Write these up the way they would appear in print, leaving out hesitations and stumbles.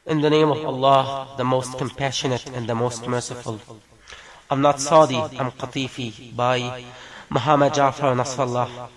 In the name of Allah, the most compassionate and the most merciful. I'm not Saudi, I'm Qatifi, by Muhammad Ja'far Nasrallah.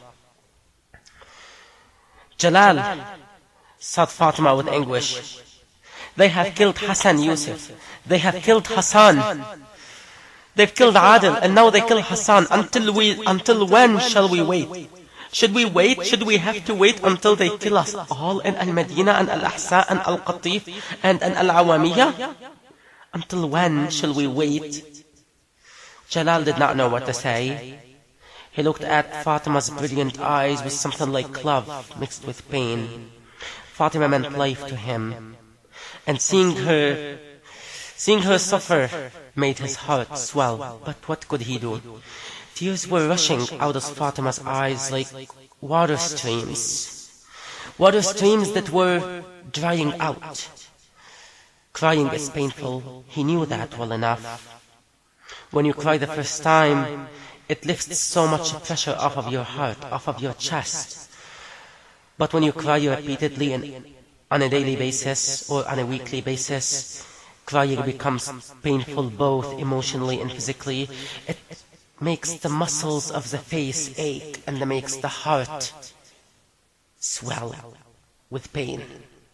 Jalal sought Fatima with anguish. They have killed Hassan Yusuf. They have killed Hassan. They've killed Adil, and now they kill Hassan. Until when shall we wait? Should we wait? Should we have to wait until they kill us all in Al-Madinah and Al-Ahsa and Al-Qatif and Al-Awamiyah? Until when shall we wait? Jalal did not know what to say. He looked at Fatima's brilliant eyes with something like love mixed with pain. Fatima meant life to him. And seeing her suffer made his heart swell. But what could he do? Tears were rushing out of Fatima's eyes like water streams. Water streams that were drying out. Crying is painful. He knew that well enough. When you cry the first time, it lifts so much pressure off of your heart, off of your chest. But when you cry repeatedly on a daily basis or on a weekly basis, crying becomes painful both emotionally and physically. It makes the muscles of the face ache and it makes the heart swell with pain.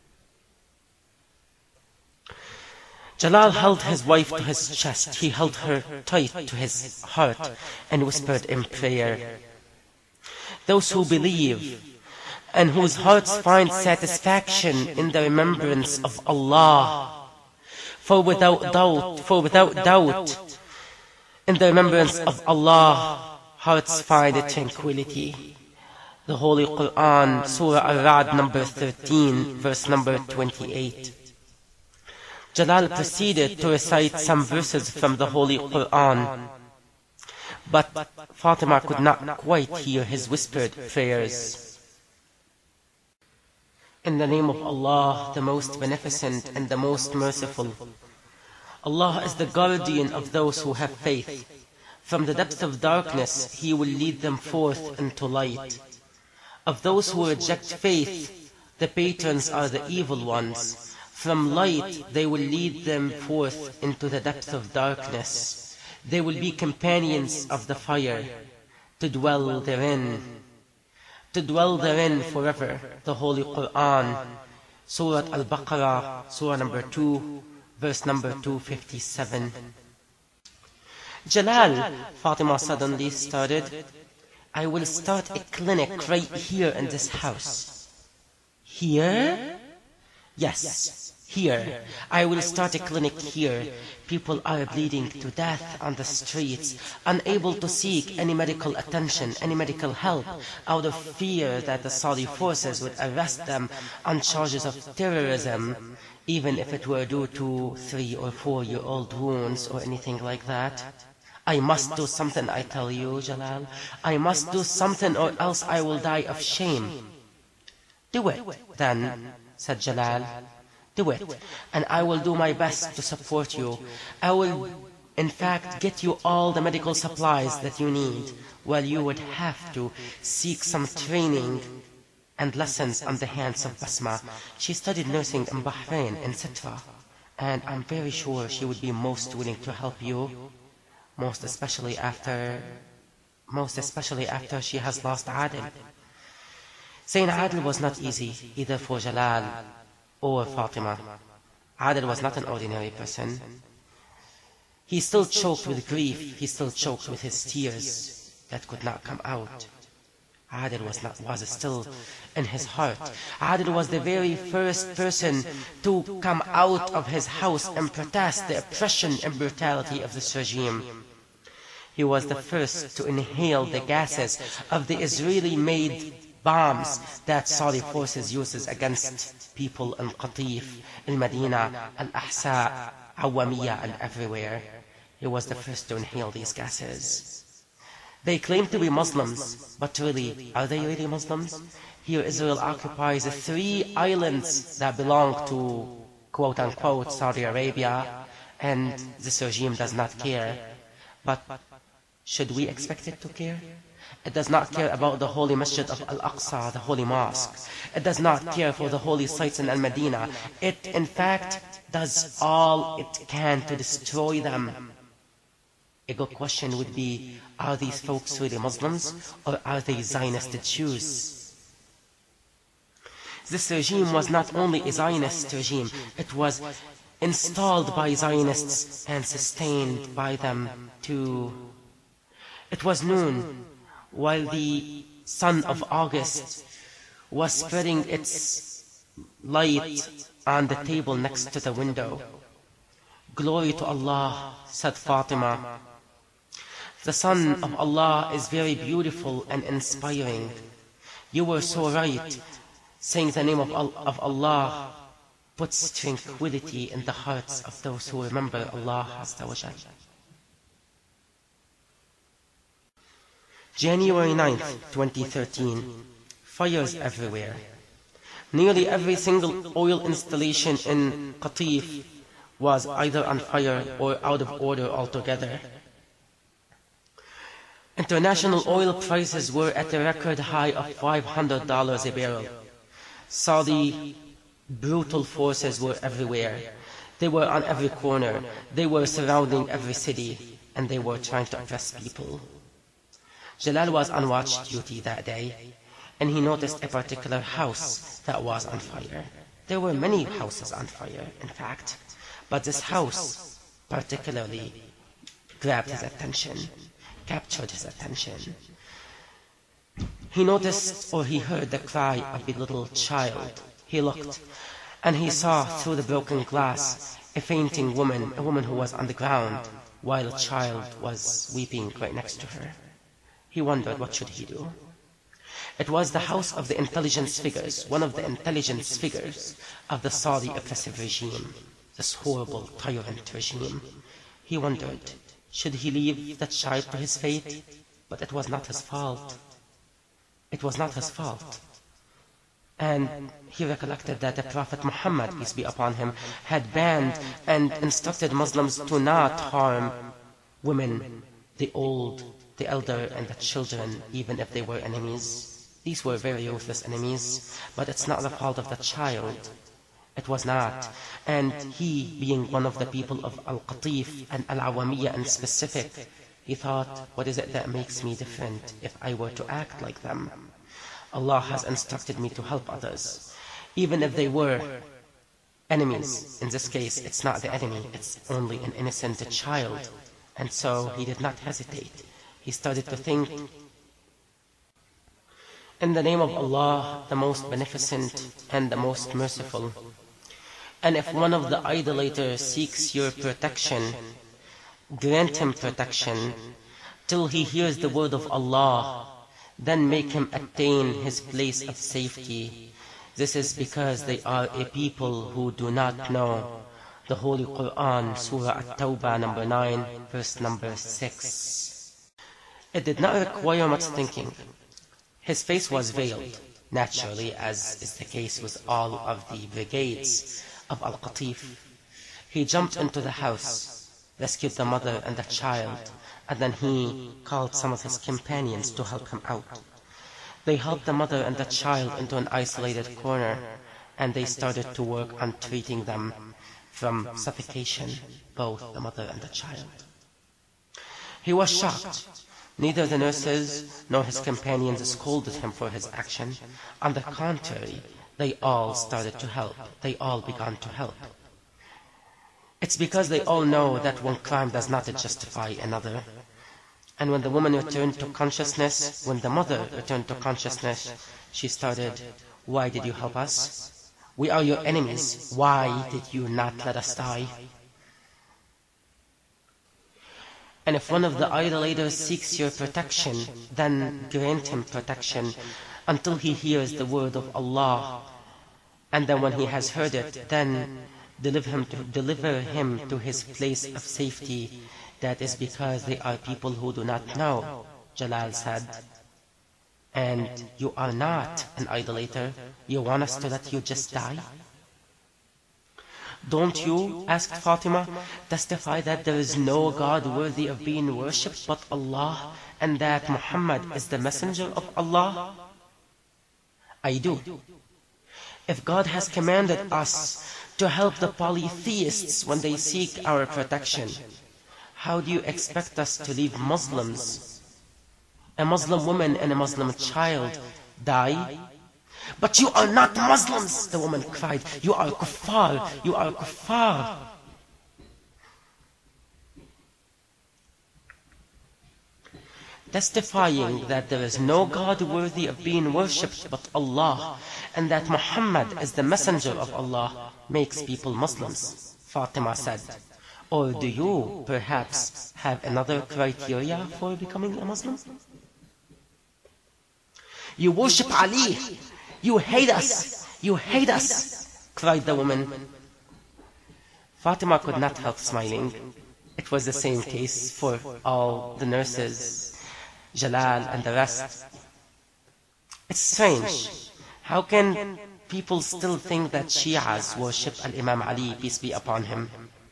Jalal held his wife to his chest. He held her tight to his heart and whispered in prayer, "Those who believe and whose hearts find satisfaction in the remembrance of Allah, for without doubt, in the remembrance of Allah, hearts find tranquility." The Holy Quran, Surah Al-Ra'd number 13, verse number 28. Jalal proceeded to recite some verses from the Holy Quran, but Fatima could not quite hear his whispered prayers. In the name of Allah, the most beneficent and the most merciful. Allah is the guardian of those who have faith. From the depths of darkness, He will lead them forth into light. Of those who reject faith, the patrons are the evil ones. From light, they will lead them forth into the depths of darkness. They will be companions of the fire, to dwell therein forever. The Holy Quran, Surah Al-Baqarah, Surah number 2, verse number 257. Jalal, Fatima suddenly started, "I will start a clinic right here in this house." Here? Yes, here. I will start a clinic here. People are bleeding to death on the streets, unable to seek any medical attention, any medical help, out of fear that the Saudi forces would arrest them on charges of terrorism, even if it were due to 3 or 4-year-old wounds or anything like that. I must do something, I tell you, Jalal. I must do something or else I will die of shame. "Do it, then," said Jalal. "Do it, and I will do my best to support you. I will, in fact, get you all the medical supplies that you need. Well, you would have to seek some training and lessons on the hands of Basma. She studied nursing in Bahrain, in Sitra, and I'm very sure she would be most willing to help you, most especially after she has lost Adil." Saying Adil was not easy, either for Jalal or Fatima. Adil was not an ordinary person. He still choked with grief. He still choked with his tears that could not come out. Adil was still in his heart. Adil was the very first person to come out of his house and protest the oppression and brutality of this regime. He was the first to inhale the gases of the Israeli-made bombs that Saudi forces uses against people in Qatif, in Medina, Al-Ahsa, Awamiyah, and everywhere. He was the first to inhale these gases. They claim to be Muslims, but really, are they really Muslims? Here Israel occupies 3 islands that belong to, quote-unquote, Saudi Arabia, and this regime does not care. But should we expect it to care? It does not care about the holy masjid of Al-Aqsa, the holy mosque. It does not care for the holy sites in Al-Madinah. It, in fact, does all it can to destroy them. A good question would be, are these folks really Muslims, or are they Zionist Jews? This regime was not only a Zionist regime, it was installed by Zionists and sustained by them too. It was noon, while the sun of August was spreading its light on the table next to the window. Glory to Allah, said Fatima. The Son of Allah is very beautiful and inspiring. You were so right. Saying the name of Allah puts tranquility in the hearts of those who remember Allah Azza wa Jal. January 9th, 2013. Fires everywhere. Nearly every single oil installation in Qatif was either on fire or out of order altogether. International oil prices were at a record high of $500 a barrel. Saudi brutal forces were everywhere. They were on every corner. They were surrounding every city, and they were trying to arrest people. Jalal was on watch duty that day, and he noticed a particular house that was on fire. There were many houses on fire, in fact, but this house particularly grabbed his attention, captured his attention. He noticed, or he heard, the cry of a little child. He looked, and he saw through the broken glass a fainting woman, a woman who was on the ground, while a child was weeping right next to her. He wondered, what should he do? It was the house of the intelligence figures, one of the intelligence figures of the Saudi oppressive regime, this horrible tyrant regime. He wondered, should he leave that child to his fate? But it was not his fault. It was not his fault. And he recollected that the Prophet Muhammad, peace be upon him, had banned and instructed Muslims to not harm women, the old, the elder, and the children, even if they were enemies. These were very ruthless enemies, but it's not the fault of the child. It was not. And he, being one of the people of Al-Qatif and Al-Awamiyya in specific, he thought, what is it that makes me different if I were to act like them? Allah has instructed me to help others, even if they were enemies. In this case, it's not the enemy, it's only an innocent child. And so he did not hesitate. He started to think, in the name of Allah, the most beneficent and the most merciful. And if one of the idolaters seeks your protection, grant him protection till he hears the word of Allah, then make him attain his place of safety. This is because they are a people who do not know the Holy Quran, Surah At-Tawbah, number 9, verse number 6. It did not require much thinking. His face was veiled, naturally, as is the case with all of the brigades of Al-Qatif. He jumped into the house, rescued the mother and the child, and then he called some of his companions to help him out. They helped the mother and the child into an isolated corner, and they started to work on treating them from suffocation, both the mother and the child. He was shocked. Neither the nurses nor his companions scolded him for his action. On the contrary, they all started to help. They all began to help. It's because they all know that one crime does not justify another. And when the woman returned to consciousness, when the mother returned to consciousness, she started, why did you help us? We are your enemies. Why did you not let us die? And if one of the idolaters seeks your protection, then grant him protection until he hears the word of Allah. And then when he has heard it, then deliver him to his place of safety. That is because they are people who do not know, Jalal said. And you are not an idolater. You want us to let you just die? Don't you, asked Fatima, testify that there is no God worthy of being worshipped but Allah, and that Muhammad is the messenger of Allah? I do. If God has commanded us to help the polytheists when they seek our protection, how do you expect us to leave Muslims? A Muslim woman and a Muslim child die? But you are not Muslims, the woman cried. You are kuffar. You are kuffar. Testifying that there is no God worthy of being worshipped but Allah, and that Muhammad is the messenger of Allah, makes people Muslims, Fatima said. Or do you, perhaps, have another criteria for becoming a Muslim? You worship Ali. You hate us! You hate us! Cried the woman. Fatima could not help smiling. It was the same case for all the nurses, Jalal and the rest. It's strange. How can people still think that Shias worship Al-Imam Ali, peace be upon him?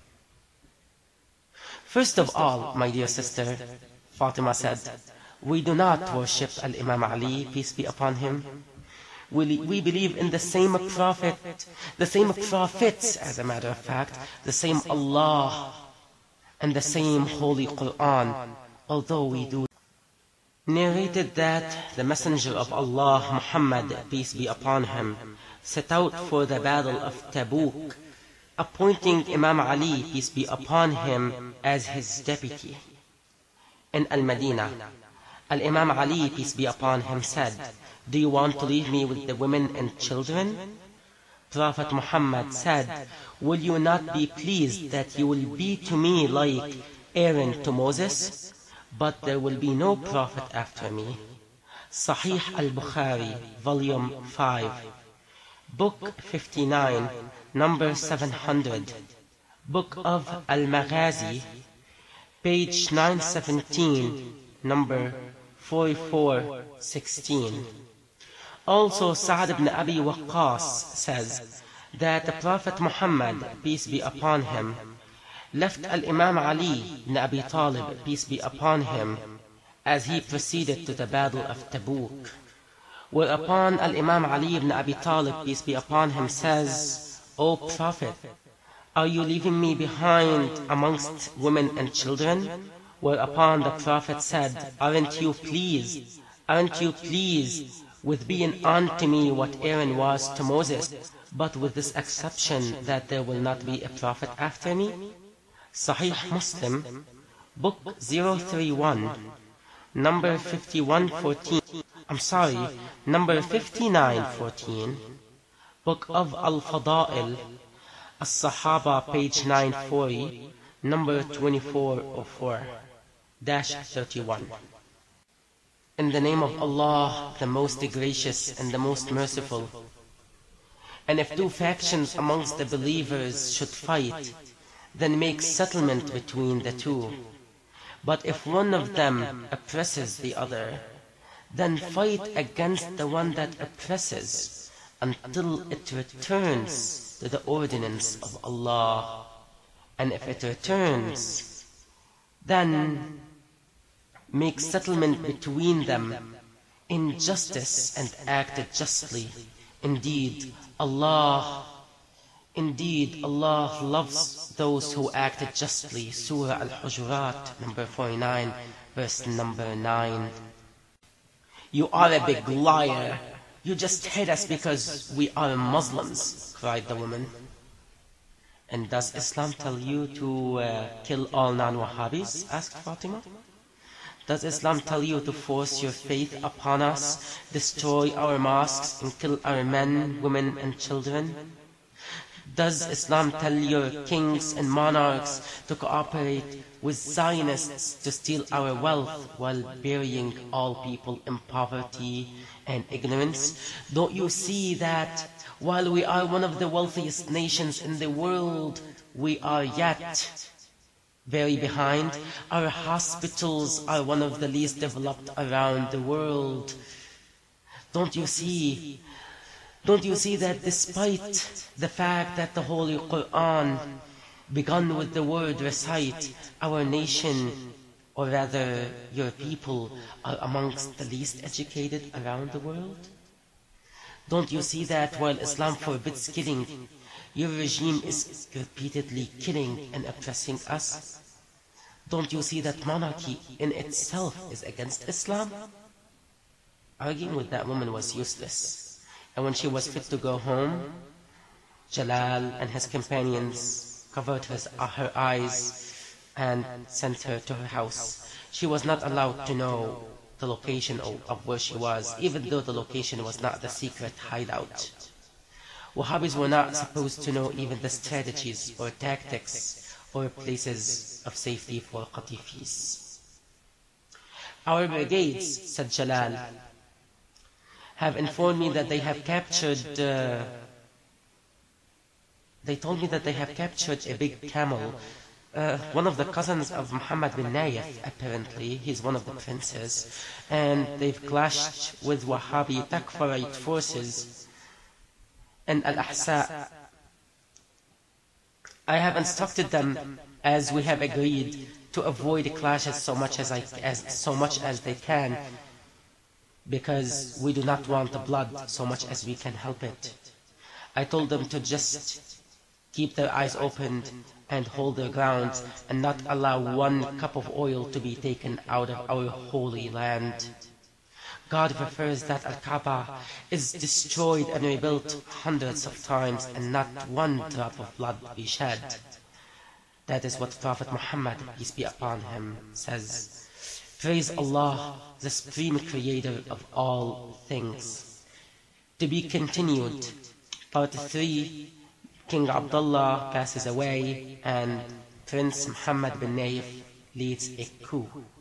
First of all, my dear sister, Fatima said, we do not worship Al-Imam Ali, peace be upon him. We believe in the same prophet, the same prophets, as a matter of fact, the same Allah, and the same Holy Quran, although we do. Narrated that the Messenger of Allah, Muhammad, peace be upon him, set out for the battle of Tabuk, appointing Imam Ali, peace be upon him, as his deputy. In Al-Madinah, Al-Imam Ali, peace be upon him, said, do you want to leave me with the women and children? Prophet Muhammad said, will you not be pleased that you will be to me like Aaron to Moses? But there will be no prophet after me. Sahih al-Bukhari, volume 5, book 59, number 700, book of Al-Maghazi, page 917, number 4416. Also, Sa'd ibn Abi Waqqas says that the Prophet Muhammad, peace be upon him, left Al-Imam Ali ibn Abi Talib, peace be upon him, as he proceeded to the battle of Tabuk. Whereupon Al-Imam Ali ibn Abi Talib, peace be upon him, says, O Prophet, are you leaving me behind amongst women and children? Whereupon the Prophet said, aren't you pleased with being unto me what Aaron was to Moses, but with this exception that there will not be a prophet after me? Sahih Muslim, book 031, number 5114. Number 5914, book of Al-Fada'il, As-Sahaba, page 940, number 2404-31. In the name of Allah, the most gracious and the most merciful. And if two factions amongst the believers should fight, then make settlement between the two. But if one of them oppresses the other, then fight against the one that oppresses until it returns to the ordinance of Allah. And if it returns, then make settlement between them in justice and act justly. Indeed, Allah loves those who act justly. Surah Al-Hujurat, number 49, verse number 9. You are a big liar. You just hate us because we are Muslims, cried the woman. And does Islam tell you to kill all non-Wahhabis? Asked Fatima. Does Islam tell you to force your faith upon us, destroy our mosques, and kill our men, women, and children? Does Islam tell your kings and monarchs to cooperate with Zionists to steal our wealth while burying all people in poverty and ignorance? Don't you see that while we are one of the wealthiest nations in the world, we are yet very behind? Our hospitals are one of the least developed around the world. Don't you see Don't you see that despite the fact that the Holy Quran begun with the word recite, our nation, or rather your people, are amongst the least educated around the world? Don't you see that while Islam forbids killing, your regime is repeatedly killing and oppressing us? Don't you see that monarchy in itself is against Islam? Arguing with that woman was useless. And when she was fit to go home, Jalal and his companions covered her eyes and sent her to her house. She was not allowed to know the location of where she was, even though the location was not the secret hideout. Wahhabis were not supposed to know even the strategies or tactics or places of safety for Qatifis. Our brigades, said Jalal, have informed me that they have captured, they told me that they have captured a big camel. One of the cousins of Muhammad bin Nayef, apparently, he's one of the princes, and they've clashed with Wahhabi Takfarite forces in Al-Ahsa. I have instructed them, as we have agreed, to avoid clashes so much as they can, because we do not want the blood so much as we can help it. I told them to just keep their eyes open and hold their ground, and not allow one cup of oil to be taken out of our holy land. God refers that Al-Kaaba is destroyed and rebuilt hundreds of times, and not one drop of blood be shed. That is what Prophet Muhammad, peace be upon him, says. Praise Allah, the Supreme Creator of all things. To be continued. Part 3. King Abdullah passes away and Prince Muhammad bin Nayef leads a coup.